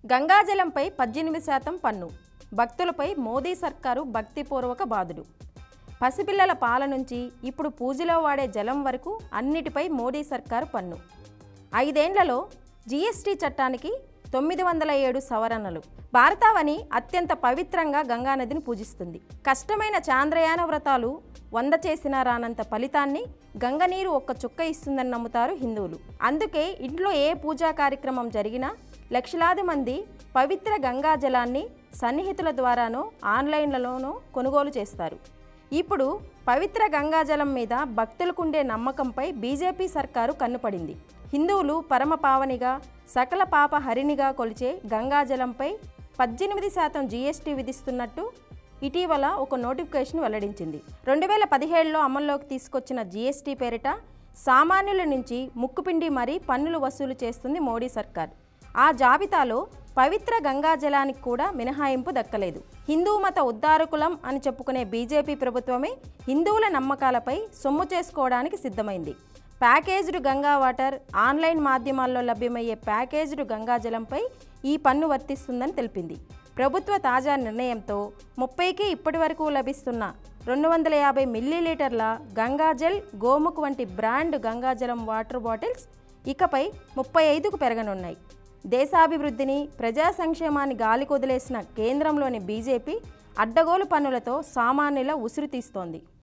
గంగాజలంపై 18% పన్ను. భక్తులపై మోదీ సర్కారు భక్తిపూర్వక బాధుడు. పసిపిల్లల పాల నుంచి ఇప్పుడు పూజలో వాడే జలం వరకు అన్నిటిపై మోదీ సర్కారు పన్ను. 5 ఏళ్లలో జీఎస్టీ చట్టానికి 907 సవరణలు. భారతావని అత్యంత పవిత్రంగా గంగానదిని పూజిస్తుంది. కష్టమైన చాంద్రయాన వ్రతాలు 100 చేసినా రానంత ఫలితాన్ని గంగనీరు ఒక్క చుక్క ఇస్తుందని నమ్ముతారు హిందువులు. అందుకే ఇంట్లో ఏ పూజా కార్యక్రమం జరిగినా లక్షలాది మంది పవిత్ర గంగా జలాన్ని సన్నిహితుల ద్వారానో ఆన్లైన్లలోనో కొనుగోలు చేస్తారు. ఇప్పుడు పవిత్ర గంగాజలం మీద భక్తులకుండే నమ్మకంపై బీజేపీ సర్కారు కన్నుపడింది. హిందువులు పరమ పావనిగా సకల పాప హరిణిగా కొలిచే గంగాజలంపై 18% జీఎస్టీ విధిస్తున్నట్టు ఇటీవల ఒక నోటిఫికేషన్ వెల్లడించింది. 2017లో అమల్లోకి తీసుకొచ్చిన జీఎస్టీ పేరిట సామాన్యుల నుంచి ముక్కుపిండి మరీ పన్నులు వసూలు చేస్తుంది మోడీ సర్కార్. ఆ జాబితాలో పవిత్ర గంగాజలానికి కూడా మినహాయింపు దక్కలేదు. హిందూ మత ఉద్ధారకులం అని చెప్పుకునే బీజేపీ ప్రభుత్వమే హిందువుల నమ్మకాలపై సొమ్ము చేసుకోవడానికి సిద్ధమైంది. ప్యాకేజ్డ్ గంగా వాటర్, ఆన్లైన్ మాధ్యమాల్లో లభ్యమయ్యే ప్యాకేజ్డ్ గంగాజలంపై ఈ పన్ను వర్తిస్తుందని తెలిపింది. ప్రభుత్వ తాజా నిర్ణయంతో 30కి ఇప్పటి వరకు లభిస్తున్న 250 మిల్లీలీటర్ల గంగాజల్, గోముఖ్ వంటి బ్రాండ్ గంగాజలం వాటర్ బాటిల్స్ ఇకపై 35కు పెరగనున్నాయి. దేశాభివృద్ధిని, ప్రజా సంక్షేమాన్ని గాలికొదిలేసిన కేంద్రంలోని బీజేపీ అడ్డగోలు పన్నులతో సామాన్యుల ఉసురు తీస్తోంది.